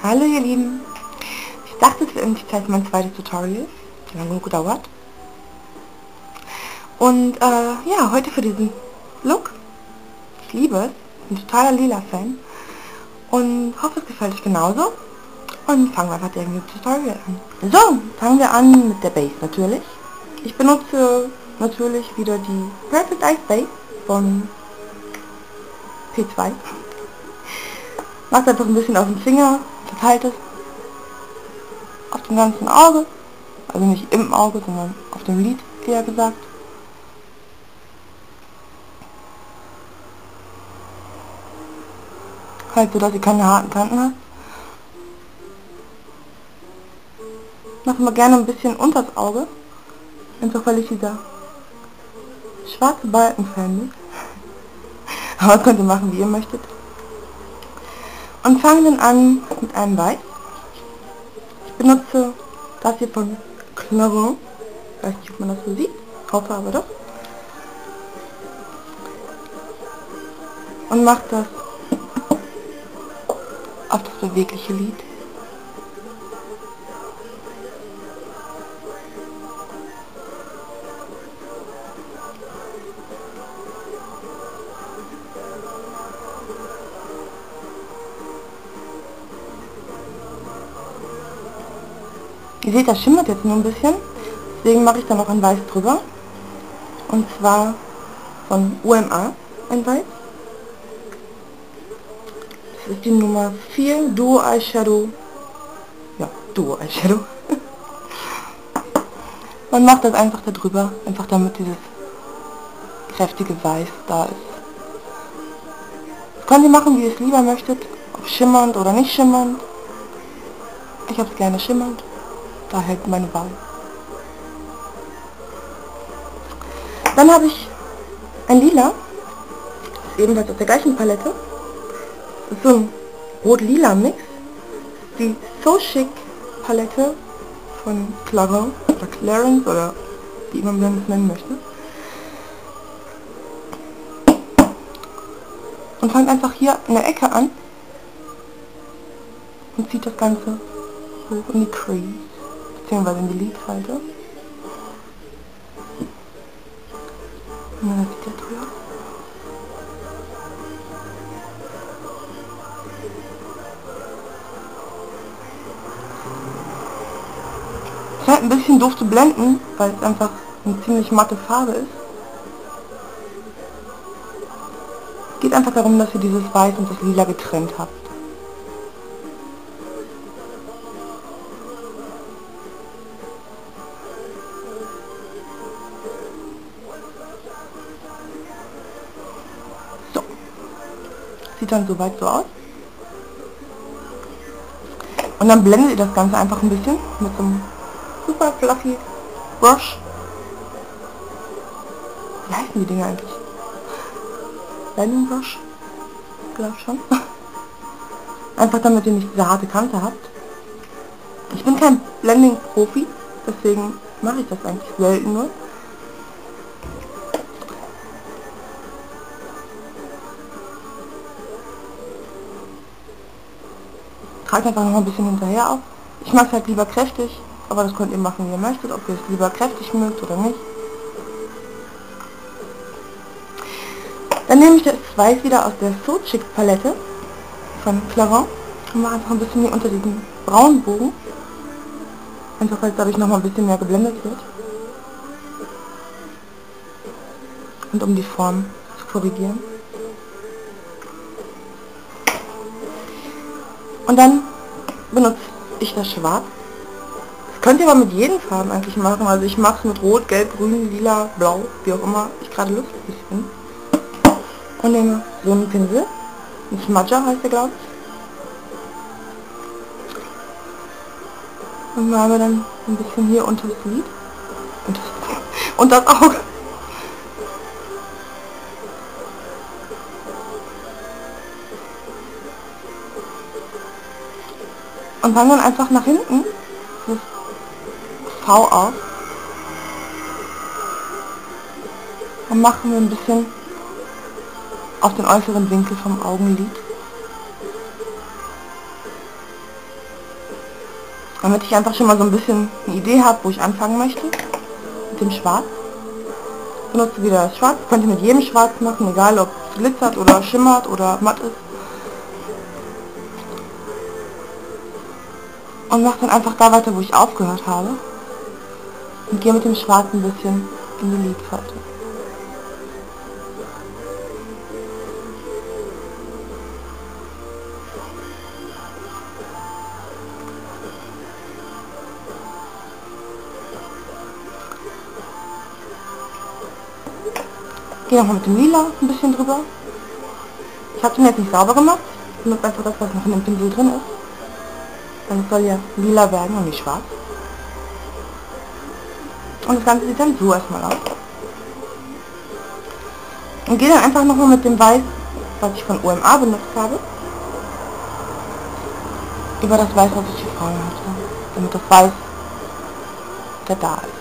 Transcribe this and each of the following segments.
Hallo ihr Lieben, ich dachte es wäre endlich Zeit für mein zweites Tutorial, lange genug gedauert. Und ja, heute für diesen Look, ich liebe es, bin totaler Lila-Fan und hoffe es gefällt euch genauso. Und fangen wir einfach direkt mit dem Tutorial an. So, fangen wir an mit der Base natürlich. Ich benutze natürlich wieder die Perfect Ice Base von P2. Macht einfach ein bisschen auf den Finger, verteilt es auf dem ganzen Auge, also nicht im Auge, sondern auf dem Lid, eher gesagt. Halt so, dass ihr keine harten Kanten habt. Mache mal gerne ein bisschen unters Auge, einfach weil ich dieser schwarze Balken-Fan bin. Aber das könnt ihr machen, wie ihr möchtet. Und fangen dann an mit einem Weiß. Ich benutze das hier von Clarins. Ich weiß nicht, ob man das so sieht. Ich hoffe aber doch. Und mache das auf das bewegliche Lid. Ihr seht, das schimmert jetzt nur ein bisschen, deswegen mache ich da noch ein Weiß drüber. Und zwar von UMA ein Weiß. Das ist die Nummer 4, Duo Eyeshadow. Ja, Duo Eyeshadow. Man macht das einfach da drüber, einfach damit dieses kräftige Weiß da ist. Das könnt ihr machen, wie ihr es lieber möchtet, ob schimmernd oder nicht schimmernd. Ich habe es gerne schimmernd. Da hält meine Wahl. Dann habe ich ein Lila, das ist ebenfalls aus der gleichen Palette. Das ist so ein Rot-Lila-Mix. Die So Chic Palette von Clarins oder Clarins oder wie immer man es nennen möchte. Und fangt einfach hier in der Ecke an und zieht das Ganze hoch in die Crease. Beziehungsweise in die Lidfalte. Und dann sieht der drüber. Es ist halt ein bisschen doof zu blenden, weil es einfach eine ziemlich matte Farbe ist. Es geht einfach darum, dass ihr dieses Weiß und das Lila getrennt habt. Sieht dann soweit so aus. Und dann blendet ihr das Ganze einfach ein bisschen mit so einem super fluffy Brush. Wie heißen die Dinger eigentlich? Blending Brush? Ich glaube schon. Einfach damit ihr nicht diese harte Kante habt. Ich bin kein Blending-Profi, deswegen mache ich das eigentlich selten nur. Tragt einfach noch ein bisschen hinterher auf. Ich mag es halt lieber kräftig, aber das könnt ihr machen, wie ihr möchtet, ob ihr es lieber kräftig mögt oder nicht. Dann nehme ich das Weiß wieder aus der So Chic Palette von Clarins und mache einfach ein bisschen hier unter diesen braunen Bogen. Einfach weil es dadurch noch mal ein bisschen mehr geblendet wird. Und um die Form zu korrigieren. Und dann benutze ich das Schwarz. Das könnt ihr aber mit jedem Farben eigentlich machen. Also ich mache es mit Rot, Gelb, Grün, Lila, Blau, wie auch immer ich gerade lustig bin. Und nehme so einen Pinsel. Ein Smudger heißt der, glaube ich. Und male dann ein bisschen hier unter das Lid. Und das Auge. Und fange dann einfach nach hinten das V auf und machen wir ein bisschen auf den äußeren Winkel vom Augenlid. damit ich einfach schon mal so ein bisschen eine Idee habe, wo ich anfangen möchte. Mit dem Schwarz. Benutze wieder das Schwarz. Könnt ihr mit jedem Schwarz machen, egal ob es glitzert oder schimmert oder matt ist. Und mache dann einfach da weiter, wo ich aufgehört habe. Und gehe mit dem Schwarz ein bisschen in die Lidfalte. Gehe nochmal mit dem Lila ein bisschen drüber. Ich habe den jetzt nicht sauber gemacht. Ich benutze einfach das, was noch in dem Pinsel drin ist. Dann soll ja lila werden und nicht schwarz. Und das Ganze sieht dann so erstmal aus. Und gehe dann einfach nochmal mit dem Weiß, was ich von OMA benutzt habe, über das Weiß, was ich hier vorne hatte. Damit das Weiß da ist.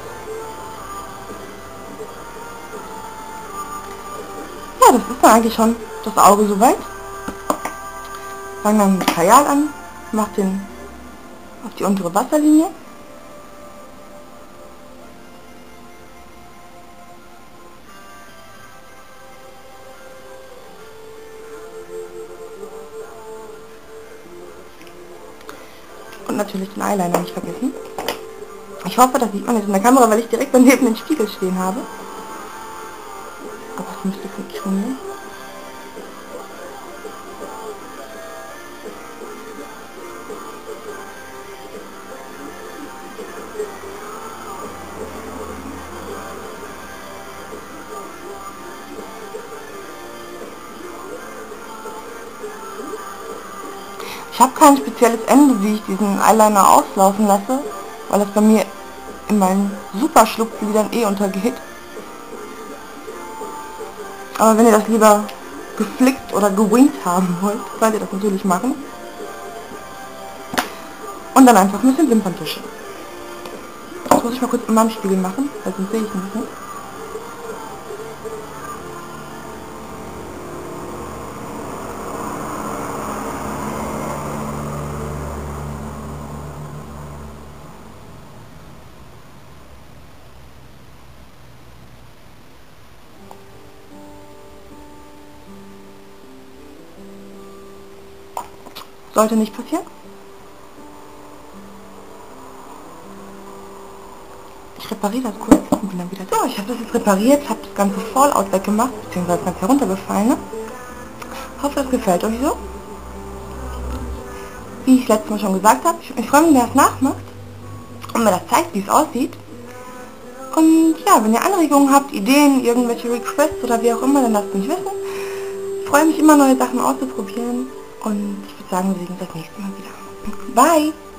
Ja, das ist dann eigentlich schon das Auge soweit. Fange dann mit Kajal an, mache den auf die untere Wasserlinie. Und natürlich den Eyeliner nicht vergessen. Ich hoffe, das sieht man jetzt in der Kamera, weil ich direkt daneben den Spiegel stehen habe. Aber es müsste funktionieren. Ich habe kein spezielles Ende, wie ich diesen Eyeliner auslaufen lasse, weil das bei mir in meinen super Schlupflidern untergeht. Aber wenn ihr das lieber geflickt oder gewinkt haben wollt, könnt ihr das natürlich machen. Und dann einfach ein bisschen Wimperntusche. Das muss ich mal kurz in meinem Spiegel machen, weil sonst sehe ich nicht, ne? Sollte nicht passieren. Ich repariere das kurz und bin dann wieder da. So, ich habe das jetzt repariert, habe das ganze Fallout weggemacht, beziehungsweise das ganze heruntergefallen. Ne? Hoffe, das gefällt euch so. Wie ich letztes Mal schon gesagt habe, ich freue mich, wenn ihr das nachmacht und mir das zeigt, wie es aussieht. Und ja, wenn ihr Anregungen habt, Ideen, irgendwelche Requests oder wie auch immer, dann lasst mich wissen. Ich freue mich immer, neue Sachen auszuprobieren. Und ich würde sagen, wir sehen uns das nächste Mal wieder. Bye!